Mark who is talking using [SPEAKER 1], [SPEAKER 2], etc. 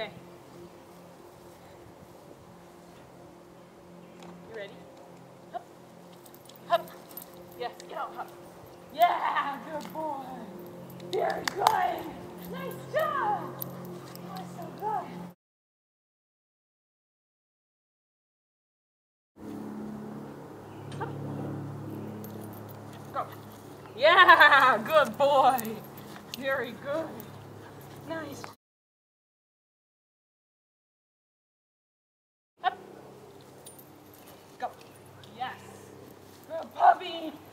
[SPEAKER 1] Okay. You ready? Hup. Hup. Yes, get out, hup. Yeah, good boy. Very good. Nice job. That was so good. Hup. Go. Yeah, good boy. Very good. Nice. Up. Go. Yes. Good puppy.